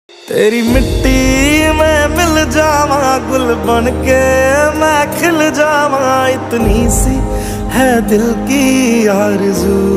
तेरी मिट्टी में मिल जावा, गुल बन के मैं खिल जावा, इतनी सी है दिल की आरज़ू।